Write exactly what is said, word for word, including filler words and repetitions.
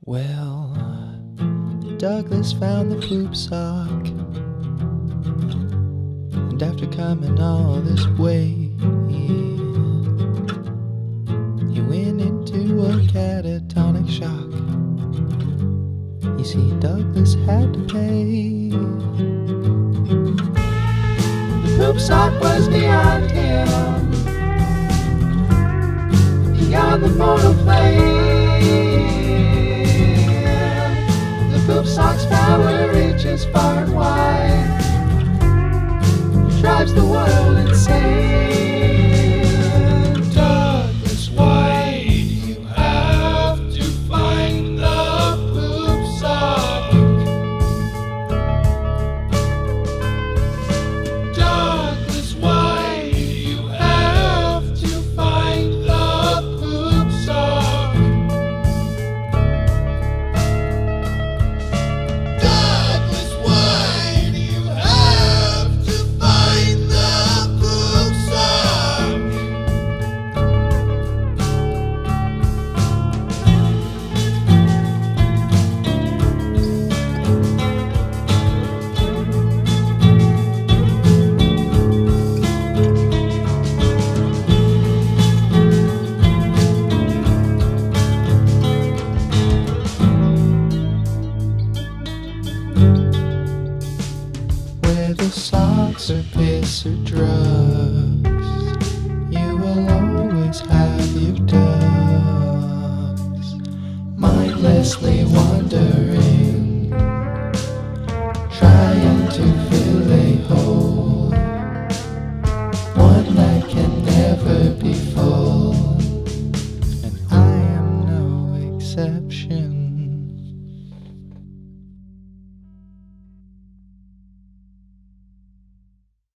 Well, Douglas found the poop sock, and after coming all this way, he went into a catatonic shock. You see, Douglas had to pay. The poop sock was beyond him, beyond the mortal plane. The poop sock's power reaches far and wide, drives the world insane. Douglas, why do you have to find the poop sock? Douglas, why do you have to find the poop sock? Douglas, why do you have to find the poop sock? Whether socks or piss or drugs, you will always have your ducks mindlessly wandering, trying to